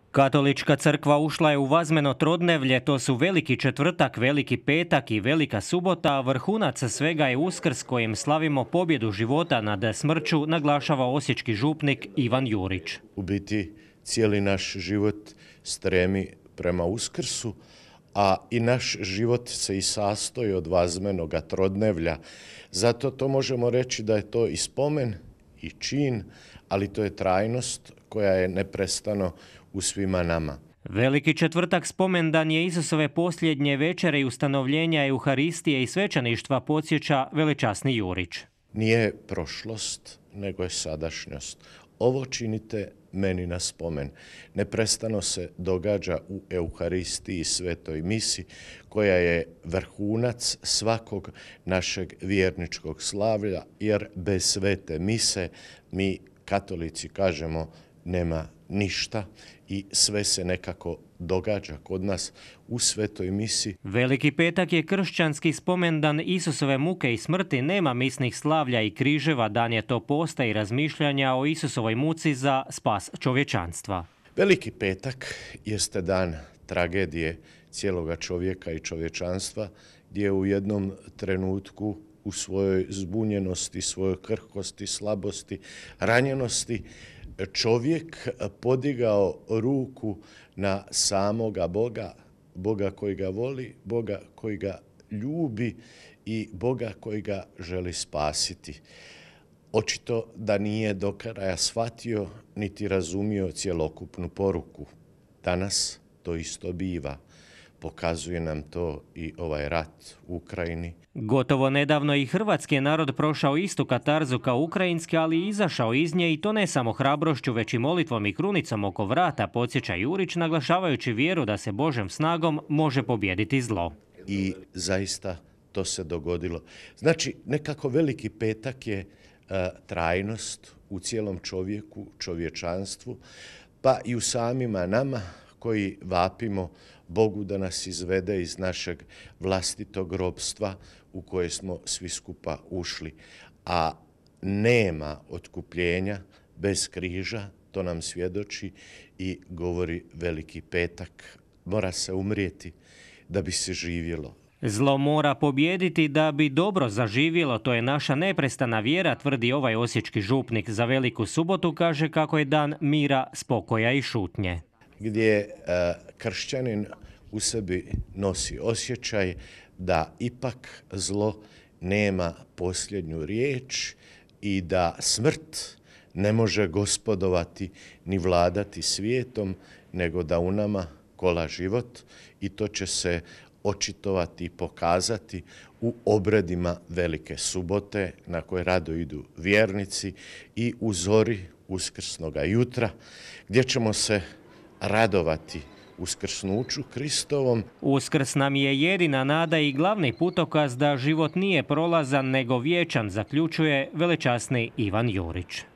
Katolička crkva ušla je u vazmeno trodnevlje, to su Veliki četvrtak, Veliki petak i Velika subota, a vrhunac svega je Uskrs kojim slavimo pobjedu života nad smrću, naglašava osječki župnik Ivan Jurić. U biti cijeli naš život stremi prema Uskrsu, a i naš život se i sastoji od vazmenoga trodnevlja. Zato to možemo reći da je to i spomen i čin, ali to je trajnost koja je neprestano u svima nama. Veliki četvrtak spomendan je Isusove posljednje večere i ustanovljenja Euharistije i svećaništva, podsjeća velečasni Jurić. Nije prošlost, nego je sadašnjost. Ovo činite meni na spomen. Neprestano se događa u Euharistiji, svetoj misi, koja je vrhunac svakog našeg vjerničkog slavlja, jer bez svete mise mi katolici kažemo nema ništa i sve se nekako događa kod nas u svetoj misi. Veliki petak je kršćanski spomendan Isusove muke i smrti, nema misnih slavlja i križeva, dan je to posta i razmišljanja o Isusovoj muci za spas čovječanstva. Veliki petak jeste dan tragedije cijeloga čovjeka i čovječanstva, gdje u jednom trenutku u svojoj zbunjenosti, svojoj krhkosti, slabosti, ranjenosti, čovjek podigao ruku na samoga Boga, Boga koji ga voli, Boga koji ga ljubi i Boga koji ga želi spasiti. Očito da nije do kraja shvatio niti razumio cjelokupnu poruku. Danas to isto biva. Pokazuje nam to i ovaj rat u Ukrajini. Gotovo nedavno i hrvatski je narod prošao istu katarzu kao ukrajinski, ali i izašao iz nje, i to ne samo hrabrošću, već i molitvom i krunicom oko vrata, podsjeća Jurić, naglašavajući vjeru da se Božjom snagom može pobijediti zlo. I zaista to se dogodilo. Znači, nekako Veliki petak je trajnost u cijelom čovjeku, čovječanstvu, pa i u samima nama koji vapimo Bogu da nas izvede iz našeg vlastitog ropstva u koje smo svi skupa ušli. A nema otkupljenja bez križa, to nam svjedoči i govori Veliki petak. Mora se umrijeti da bi se živjelo. Zlo mora pobijediti da bi dobro zaživjelo, to je naša neprestana vjera, tvrdi ovaj osječki župnik. Za Veliku subotu kaže kako je dan mira, spokoja i šutnje. Gdje kršćanin u sebi nosi osjećaj da ipak zlo nema posljednju riječ i da smrt ne može gospodovati ni vladati svijetom, nego da u nama kola život, i to će se očitovati i pokazati u obredima Velike subote na koje rado idu vjernici i u zori uskrsnoga jutra, gdje ćemo se radovati uskrsnuću Kristovom. Uskrs nam je jedina nada i glavni putokaz da život nije prolazan nego vječan, zaključuje velečasni Ivan Jurić.